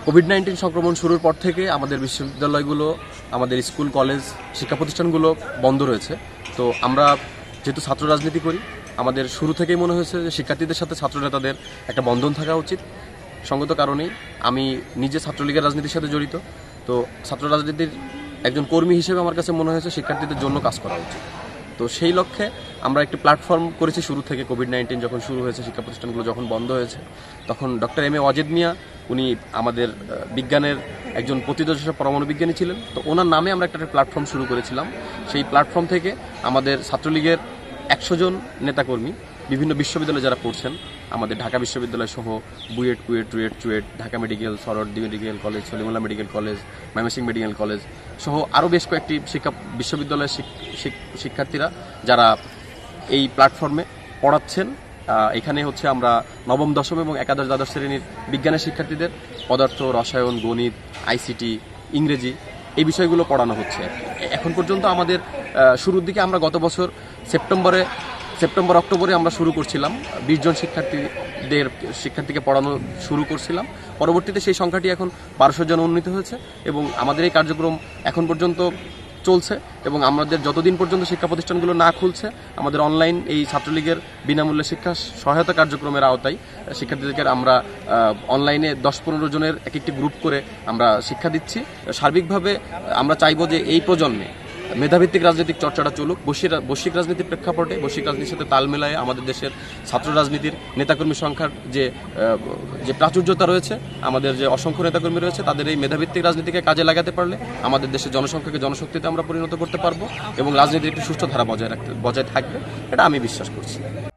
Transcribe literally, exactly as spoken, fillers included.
Covid nineteen সংক্রমণ শুরুর পর থেকে আমাদের বিশ্ববিদ্যালয়গুলো, আমাদের স্কুল, কলেজ, শিক্ষা প্রতিষ্ঠানগুলো বন্ধ রয়েছে। তো আমরা যেহেতু ছাত্র রাজনীতি করি, আমাদের শুরু থেকেই মনে হয়েছে যে শিক্ষার্থীদের সাথে ছাত্রনেতাদের একটা বন্ধন থাকা উচিত। সঙ্গত কারণেই আমি নিজে ছাত্রলীগের রাজনীতির সাথে জড়িত। তো ছাত্র রাজনীতির একজন কর্মী হিসেবে আমার কাছে মনে হয়েছে শিক্ষার্থীদের জন্য কাজ করা উচিত। তো সেই লক্ষ্যে আমরা একটি প্ল্যাটফর্ম করেছি শুরু থেকে। কোভিড নাইন্টিন যখন শুরু হয়েছে, শিক্ষা প্রতিষ্ঠানগুলো যখন বন্ধ হয়েছে, তখন doctor M A Wazed Miah, উনি আমাদের বিজ্ঞানের একজন প্রথিতযশা পরমাণু বিজ্ঞানী ছিলেন। তো ওনার নামে আমরা একটা প্ল্যাটফর্ম শুরু করেছিলাম। সেই প্ল্যাটফর্ম থেকে আমাদের ছাত্রলীগের একশো জন নেতাকর্মী বিভিন্ন বিশ্ববিদ্যালয়ে যারা পড়ছেন, আমাদের ঢাকা বিশ্ববিদ্যালয় সহ BUET, KUET, RUET, CUET, Dhaka medical, Suhrawardy medical college, Salimullah medical college, Mymensingh medical college সহ আরও বেশ কয়েকটি শিক্ষা বিশ্ববিদ্যালয়ের শিক্ষার্থীরা যারা এই প্ল্যাটফর্মে পড়াচ্ছেন। এখানে হচ্ছে আমরা নবম, দশম এবং একাদশ, দ্বাদশ শ্রেণীর বিজ্ঞানের শিক্ষার্থীদের পদার্থ, রসায়ন, গণিত, আইসিটি, ইংরেজি এই বিষয়গুলো পড়ানো হচ্ছে। এখন পর্যন্ত আমাদের শুরুর দিকে আমরা গত বছর সেপ্টেম্বরে সেপ্টেম্বর অক্টোবরে আমরা শুরু করছিলাম, বিশ জন শিক্ষার্থীদের শিক্ষার্থীকে পড়ানো শুরু করছিলাম। পরবর্তীতে সেই সংখ্যাটি এখন বারোশো জন উন্নীত হয়েছে এবং আমাদের এই কার্যক্রম এখন পর্যন্ত চলছে। এবং আমাদের যতদিন পর্যন্ত শিক্ষা প্রতিষ্ঠানগুলো না খুলছে, আমাদের অনলাইন এই ছাত্রলীগের বিনামূল্যে শিক্ষা সহায়তা কার্যক্রমের আওতায় শিক্ষার্থীদেরকে আমরা অনলাইনে দশ পনেরো জনের এক একটি গ্রুপ করে আমরা শিক্ষা দিচ্ছি। সার্বিকভাবে আমরা চাইব যে এই প্রজন্মে মেধাভিত্তিক রাজনৈতিক চর্চাটা চলুক। বৈশ্বিক রাজনীতির প্রেক্ষাপটে, বৈশ্বিক রাজনীতির সাথে তাল মেলায় আমাদের দেশের ছাত্র রাজনীতির নেতাকর্মী সংখ্যার যে যে প্রাচুর্যতা রয়েছে, আমাদের যে অসংখ্য নেতাকর্মী রয়েছে, তাদের এই মেধাভিত্তিক রাজনীতিকে কাজে লাগাতে পারলে আমাদের দেশের জনসংখ্যাকে জনশক্তিতে আমরা পরিণত করতে পারবো এবং রাজনীতির একটি সুষ্ঠু ধারা বজায় রাখতে বজায় থাকবে, এটা আমি বিশ্বাস করছি।